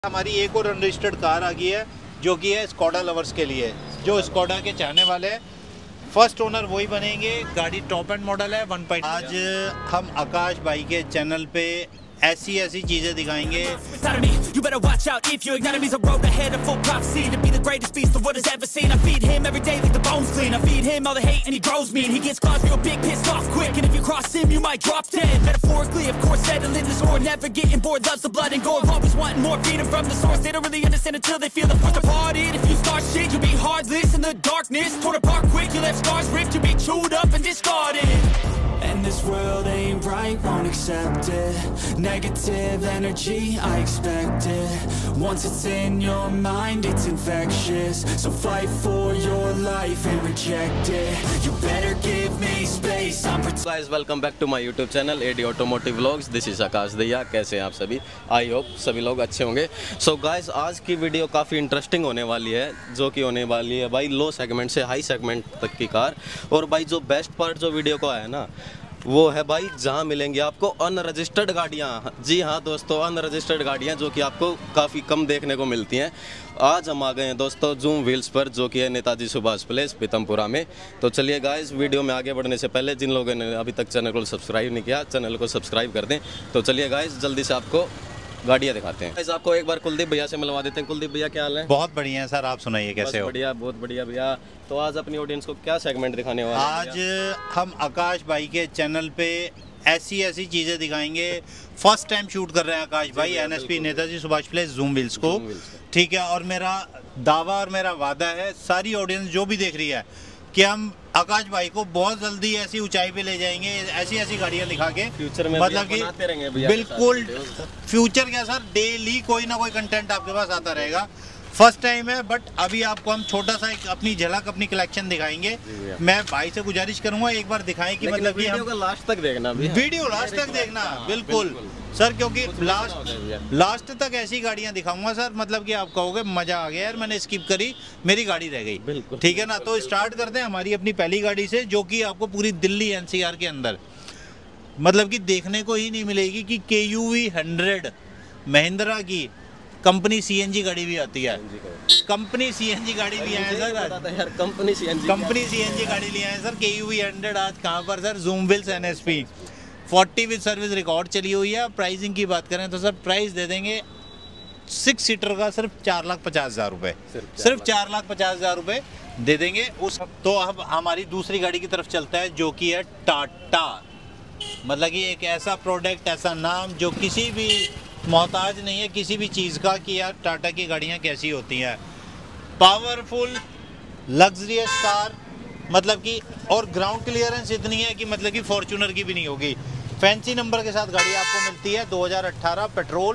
हमारी एक और अनरजिस्टर्ड कार आ गई है जो कि है स्कोडा लवर्स के लिए। जो स्कोडा के चाहने वाले हैं फर्स्ट ओनर वही बनेंगे। गाड़ी टॉप एंड मॉडल है 1.5। आज हम आकाश भाई के चैनल पे ऐसी चीजें दिखाएंगे। You better watch out if you're ignoring me's a road ahead of full prophecy to be the greatest beast the world has ever seen. I feed him every day like the bones clean. I feed him all the hate and he grows me and he gets claws real big, pissed off quick. And if you cross him, you might drop dead. Metaphorically, of course, settling this war, never getting bored, loves the blood and gore, always wanting more, feeding from the source. They don't really understand until they feel the force to part it. If you start shit, you'll be heartless in the darkness, torn apart quick. You left scars ripped, you'll be chewed up and discarded. And this world ain't right, won't accept it. Negative energy, I expect it. Once it's in your mind, it's infectious. So fight for your life and reject it. You better give me space, I'm Guys, welcome back to my YouTube channel AD Automotive Vlogs. This is आकाश दैया। कैसे हैं आप सभी? I hope सभी लोग अच्छे होंगे। So guys, आज की वीडियो काफ़ी इंटरेस्टिंग होने वाली है, जो कि होने वाली है भाई लो सेगमेंट से हाई सेगमेंट तक की कार। और भाई जो बेस्ट पार्ट जो वीडियो को आया ना, वो है भाई जहां मिलेंगी आपको अनरजिस्टर्ड गाड़ियां। जी हाँ दोस्तों, अनरजिस्टर्ड गाड़ियां जो कि आपको काफ़ी कम देखने को मिलती हैं। आज हम आ गए हैं दोस्तों जूम व्हील्स पर, जो कि है नेताजी सुभाष प्लेस पीतमपुरा में। तो चलिए गाइस, वीडियो में आगे बढ़ने से पहले जिन लोगों ने अभी तक चैनल को सब्सक्राइब नहीं किया, चैनल को सब्सक्राइब कर दें। तो चलिए गाइस, जल्दी से आपको गाड़ियाँ दिखाते हैं। गाइस, आपको एक बार कुलदीप भैया से मिलवा देते हैं। कुलदीप भैया, क्या हाल है? बहुत बढ़िया है सर, आप सुनाइए कैसे हो? बढ़िया, बहुत बढ़िया भैया। तो आज अपनी ऑडियंस को क्या सेगमेंट दिखाने वाले हैं? आज हम आकाश भाई के चैनल पे ऐसी चीजें दिखाएंगे। फर्स्ट टाइम शूट कर रहे हैं आकाश भाई NSP Netaji Subhash Place Zoom Wheels को, ठीक है। और मेरा दावा और मेरा वादा है सारी ऑडियंस जो भी देख रही है कि हम आकाश भाई को बहुत जल्दी ऐसी ऊंचाई पे ले जाएंगे, ऐसी गाड़ियां दिखा के फ्यूचर में मतलब कि बनाते रहेंगे भैया। बिल्कुल, फ्यूचर क्या सर, डेली कोई ना कोई कंटेंट आपके पास आता रहेगा। फर्स्ट टाइम है, बट अभी आपको हम छोटा सा एक अपनी झलक, अपनी कलेक्शन दिखाएंगे। मैं भाई से गुजारिश करूंगा एक बार दिखाएं कि मतलब कि वीडियो को लास्ट तक देखना भैया, वीडियो लास्ट तक देखना। बिल्कुल सर, क्योंकि लास्ट तक ऐसी गाड़ियां दिखाऊंगा सर, मतलब कि आप कहोगे मजा आ गया यार, मैंने स्किप करी, मेरी गाड़ी रह गई। ठीक है ना? तो स्टार्ट करते हैं हमारी अपनी पहली गाड़ी से, जो कि आपको पूरी दिल्ली NCR के अंदर मतलब कि देखने को ही नहीं मिलेगी कि KUV 100 महिंद्रा की कंपनी CNG गाड़ी भी आती है। कंपनी CNG गाड़ी लिया है सर यार, कंपनी CNG गाड़ी लिया है सर। KUV 100 आज कहाँ पर sir? Zoom Wheels NSP 40 with service record चली हुई है। प्राइसिंग की बात करें तो सर प्राइस दे देंगे 6 सीटर का सिर्फ 4,50,000 रुपये, सिर्फ 4,50,000 रुपये दे देंगे उस। तो अब हमारी दूसरी गाड़ी की तरफ चलता है, जो कि है टाटा। मतलब कि एक ऐसा प्रोडक्ट, ऐसा नाम जो किसी भी मोहताज नहीं है किसी भी चीज़ का कि यार टाटा की गाड़ियाँ कैसी होती हैं। पावरफुल लग्जरियस कार, मतलब कि और ग्राउंड क्लियरेंस इतनी है कि मतलब कि फॉर्च्यूनर की भी नहीं होगी। फैंसी नंबर के साथ गाड़ी आपको मिलती है। 2018 पेट्रोल,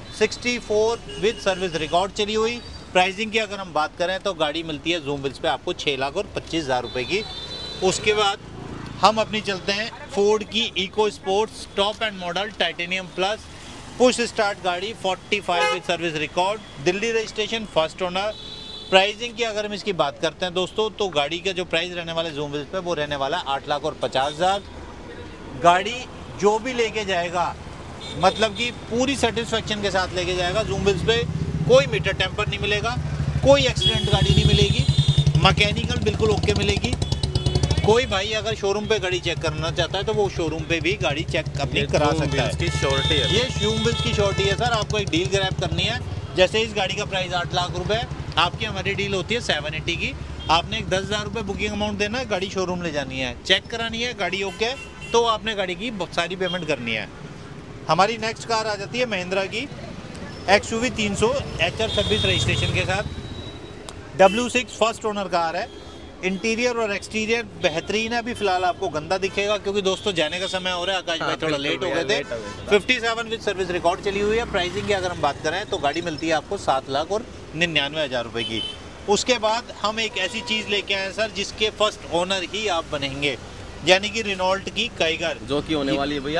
64 विद सर्विस रिकॉर्ड चली हुई। प्राइसिंग की अगर हम बात करें तो गाड़ी मिलती है जूम व्हील्स पे आपको 6,25,000 रुपये की। उसके बाद हम अपनी चलते हैं फोर्ड की Eco Sports top end model Titanium plus push start गाड़ी 45 with service record, Delhi registration, first owner. Pricing की अगर हम इसकी बात करते हैं दोस्तों, तो गाड़ी का जो प्राइस रहने वाला है जूम व्हील्स पे वो रहने वाला है 8,50,000। गाड़ी जो भी लेके जाएगा मतलब कि पूरी सेटिस्फेक्शन के साथ लेके जाएगा। जूम व्हील्स पे कोई मीटर टेम्पर नहीं मिलेगा, कोई एक्सीडेंट गाड़ी नहीं मिलेगी, मैकेनिकल बिल्कुल ओके मिलेगी। कोई भाई अगर शोरूम पे गाड़ी चेक करना चाहता है तो वो शोरूम पे भी गाड़ी चेक अपनी करा सकता है। ये जूम व्हील्स की शॉर्टी है सर। आपको एक डील ग्रैब करनी है, जैसे इस गाड़ी का प्राइस 8 लाख रुपए, आपकी हमारी डील होती है 780 की। आपने एक 10,000 रुपये बुकिंग अमाउंट देना है, गाड़ी शोरूम ले जानी है, चेक करानी है, गाड़ी ओके, तो आपने गाड़ी की सारी पेमेंट करनी है। हमारी नेक्स्ट कार आ जाती है महिंद्रा की XUV 300 HR 26 रजिस्ट्रेशन के साथ। W6 फर्स्ट ओनर कार है। इंटीरियर और एक्सटीरियर बेहतरीन है। अभी फिलहाल आपको गंदा दिखेगा क्योंकि दोस्तों जाने का समय हो रहा है। आकाश भाई थोड़ा लेट हो गए थे। 57 विद सर्विस रिकॉर्ड चली हुई है। प्राइसिंग की अगर हम बात करें तो गाड़ी मिलती है आपको 7,99,000 रुपये की। उसके बाद हम एक ऐसी चीज़ लेके आए हैं सर जिसके फर्स्ट ओनर ही आप बनेंगे, यानी कि रेनॉल्ट की काइगर, जो कि होने वाली है भैया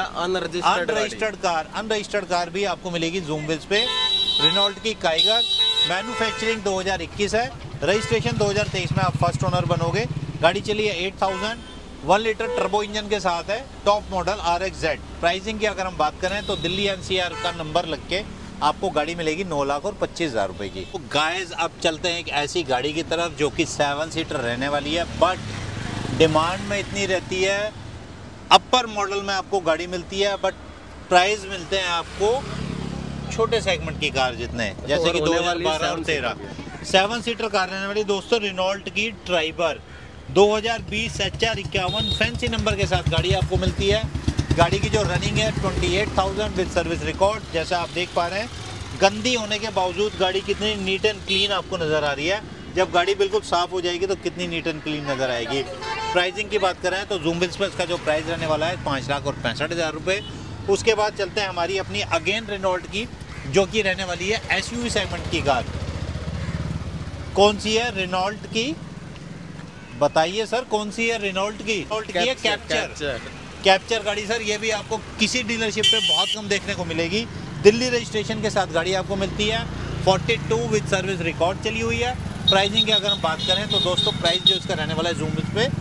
अनरजिस्टर्ड कार भी आपको मिलेगी जूम व्हील्स पे। रेनॉल्ट की काइगर, मैन्युफैक्चरिंग 2021 है, रजिस्ट्रेशन 2023 में आप फर्स्ट ओनर बनोगे। गाड़ी चली है 8,000, 1 लीटर टर्बो इंजन के साथ है, टॉप मॉडल RXZ। प्राइसिंग की अगर हम बात करें तो दिल्ली NCR का नंबर लग के आपको गाड़ी मिलेगी 9,25,000 रुपए की। तो गाइस अब चलते हैं एक ऐसी गाड़ी की तरफ जो कि 7 सीटर रहने वाली है, बट डिमांड में इतनी रहती है। अपर मॉडल में आपको गाड़ी मिलती है, बट प्राइस मिलते हैं आपको छोटे सेगमेंट की कार जितने, जैसे कि 2012 और 13 7 सीटर कार रहने वाली दोस्तों। रेनॉल्ट की ट्राइबर 2020 HR 51 फैंसी नंबर के साथ गाड़ी आपको मिलती है। गाड़ी की जो रनिंग है 28,000 विद सर्विस रिकॉर्ड। जैसा आप देख पा रहे हैं, गंदी होने के बावजूद गाड़ी कितनी नीट एंड क्लीन आपको नज़र आ रही है। जब गाड़ी बिल्कुल साफ़ हो जाएगी तो कितनी नीट एंड क्लीन नज़र आएगी। प्राइसिंग की बात करें तो ज़ूम व्हील्स पर इसका जो प्राइस रहने वाला है 5,65,000 रुपये। उसके बाद चलते हैं हमारी अपनी अगेन रेनॉल्ट की, जो कि रहने वाली है SUV सेगमेंट की कार। कौन सी है? रेनॉल्ट की, बताइए सर कौन सी है? रेनॉल्ट की है कैप्चर गाड़ी सर। ये भी आपको किसी डीलरशिप पे बहुत कम देखने को मिलेगी। दिल्ली रजिस्ट्रेशन के साथ गाड़ी आपको मिलती है। 42 विद सर्विस रिकॉर्ड चली हुई है। प्राइसिंग की अगर हम बात करें तो दोस्तों प्राइस जो इसका रहने वाला है ज़ूम व्हील्स पे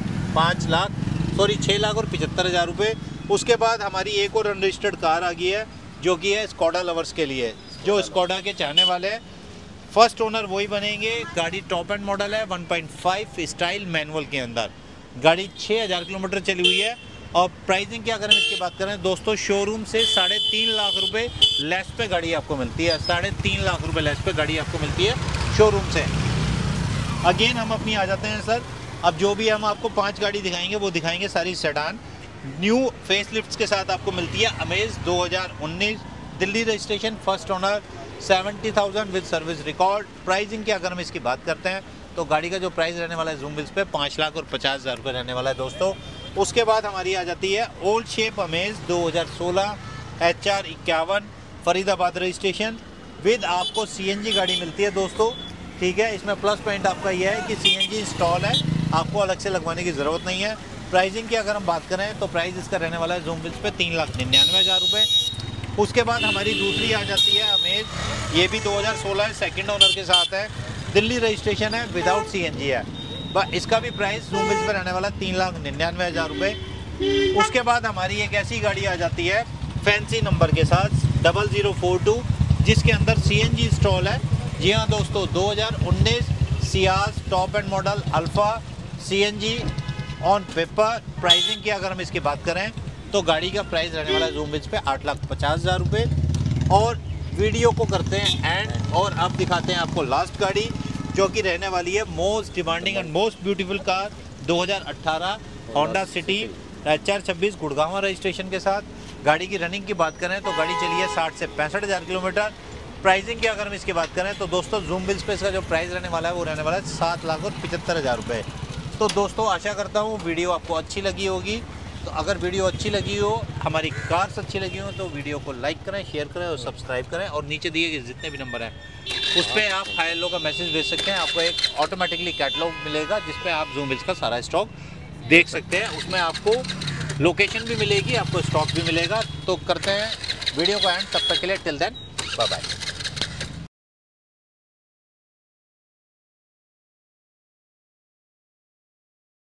6,75,000 रुपये। उसके बाद हमारी एक और अनरजिस्टर्ड कार आ गई है, जो कि है स्कोडा लवर्स के लिए। जो स्कोडा के चाहने वाले हैं, फर्स्ट ओनर वही बनेंगे। गाड़ी टॉप एंड मॉडल है, 1.5 स्टाइल मैनुअल के अंदर। गाड़ी 6,000 किलोमीटर चली हुई है। और प्राइसिंग की अगर हम इसकी बात करें दोस्तों, शोरूम से 3.5 लाख रुपए लेस पे गाड़ी आपको मिलती है। 3.5 लाख रुपए लेस पे गाड़ी आपको मिलती है शोरूम से। अगेन हम अपनी आ जाते हैं सर। अब जो भी हम आपको 5 गाड़ी दिखाएंगे वो दिखाएंगे सारी सेडान न्यू फेस लिफ्ट्स के साथ आपको मिलती है। Amaze 2019 Delhi registration, first owner, 70,000 with service record. Pricing की अगर हम इसकी बात करते हैं तो गाड़ी का जो प्राइस रहने वाला है ज़ूम व्हील्स पे 5,50,000 रुपये रहने वाला है दोस्तों। उसके बाद हमारी आ जाती है old shape Amaze 2016 HR 51 Faridabad registration with आपको CNG गाड़ी मिलती है दोस्तों। ठीक है, इसमें प्लस पॉइंट आपका यह है कि CNG इंस्टॉल है, आपको अलग से लगवाने की ज़रूरत नहीं है। प्राइसिंग की अगर हम बात करें तो प्राइस इसका रहने वाला है ज़ूम व्हील्स पे 3,99,000 रुपये। उसके बाद हमारी दूसरी आ जाती है अमेज, ये भी 2016 सेकंड ओनर के साथ है, दिल्ली रजिस्ट्रेशन है, विदाउट CNG है। इसका भी प्राइस ज़ूम व्हील्स पर रहने वाला 3,99,000 रुपये। उसके बाद हमारी एक ऐसी गाड़ी आ जाती है फैंसी नंबर के साथ 0042, जिसके अंदर CNG इंस्टॉल है। जी हाँ दोस्तों, 2019 Ciaz top end model Alpha CNG on paper. Pricing की अगर हम इसकी बात करें तो गाड़ी का प्राइस रहने वाला है ज़ूम व्हील्स पे 8,50,000 रुपये। और वीडियो को करते हैं एंड, और अब दिखाते हैं आपको लास्ट गाड़ी, जो कि रहने वाली है most demanding and most beautiful car 2018 Honda City HR 26 Gurgaon registration के साथ। गाड़ी की रनिंग की बात करें तो गाड़ी चली है 60 से 65,000 किलोमीटर। प्राइसिंग की अगर हम इसकी बात करें तो दोस्तों ज़ूम व्हील्स पे इसका जो प्राइस रहने वाला है वो रहने वाला है 7,75,000 रुपये। तो दोस्तों आशा करता हूँ वीडियो आपको अच्छी लगी होगी। तो अगर वीडियो अच्छी लगी हो, हमारी कार्स अच्छी लगी हो, तो वीडियो को लाइक करें, शेयर करें और सब्सक्राइब करें। और नीचे दिए गए जितने भी नंबर हैं उस पर आप हाई लो का मैसेज भेज सकते हैं। आपको एक ऑटोमेटिकली कैटलॉग मिलेगा जिस पे आप ज़ूम व्हील्स का सारा स्टॉक देख सकते हैं। उसमें आपको लोकेशन भी मिलेगी, आपको स्टॉक भी मिलेगा। तो करते हैं वीडियो को एंड, तब तक के लिए टिल देन बाय बाय।